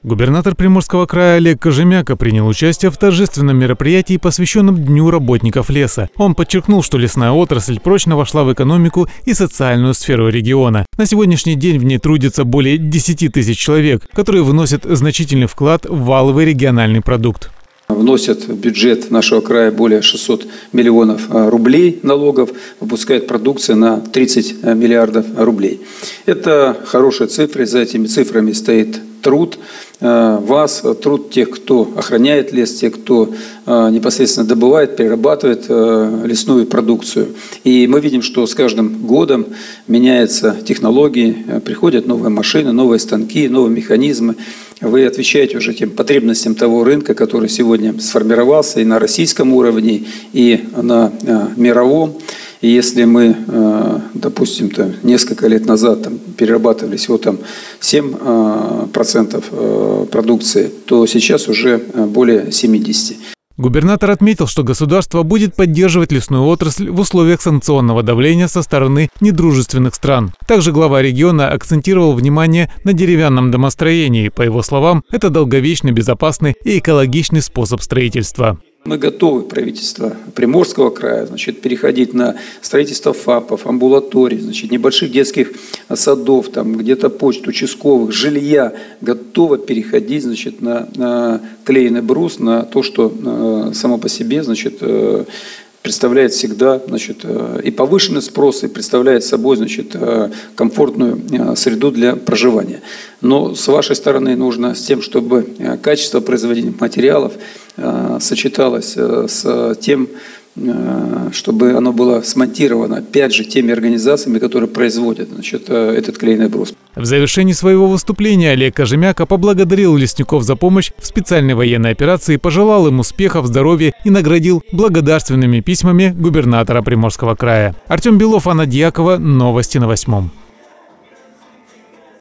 Губернатор Приморского края Олег Кожемяка принял участие в торжественном мероприятии, посвященном Дню работников леса. Он подчеркнул, что лесная отрасль прочно вошла в экономику и социальную сферу региона. На сегодняшний день в ней трудится более 10 тысяч человек, которые вносят значительный вклад в валовый региональный продукт. Вносят в бюджет нашего края более 600 миллионов рублей налогов, выпускает продукция на 30 миллиардов рублей. Это хорошие цифры, за этими цифрами стоит труд вас, труд тех, кто охраняет лес, тех, кто непосредственно добывает, перерабатывает лесную продукцию. И мы видим, что с каждым годом меняются технологии, приходят новые машины, новые станки, новые механизмы. Вы отвечаете уже тем потребностям того рынка, который сегодня сформировался и на российском уровне, и на мировом. И если мы, допустим, несколько лет назад перерабатывали всего 7% продукции, то сейчас уже более 70%. Губернатор отметил, что государство будет поддерживать лесную отрасль в условиях санкционного давления со стороны недружественных стран. Также глава региона акцентировал внимание на деревянном домостроении. По его словам, это долговечный, безопасный и экологичный способ строительства. Мы готовы, правительство Приморского края, переходить на строительство ФАПов, амбулаторий, небольших детских садов, где-то почт, участковых, жилья. Готово переходить, на клееный брус, на то, что само по себе, представляет всегда, и повышенный спрос, и представляет собой, комфортную среду для проживания. Но с вашей стороны нужно с тем, чтобы качество производимых материалов сочеталось с тем, чтобы оно было смонтировано, опять же, теми организациями, которые производят этот клееный брус. В завершении своего выступления Олег Кожемяка поблагодарил лесников за помощь в специальной военной операции, пожелал им успехов, здоровья и наградил благодарственными письмами губернатора Приморского края. Артем Белов, Анна Дьякова. Новости на 8.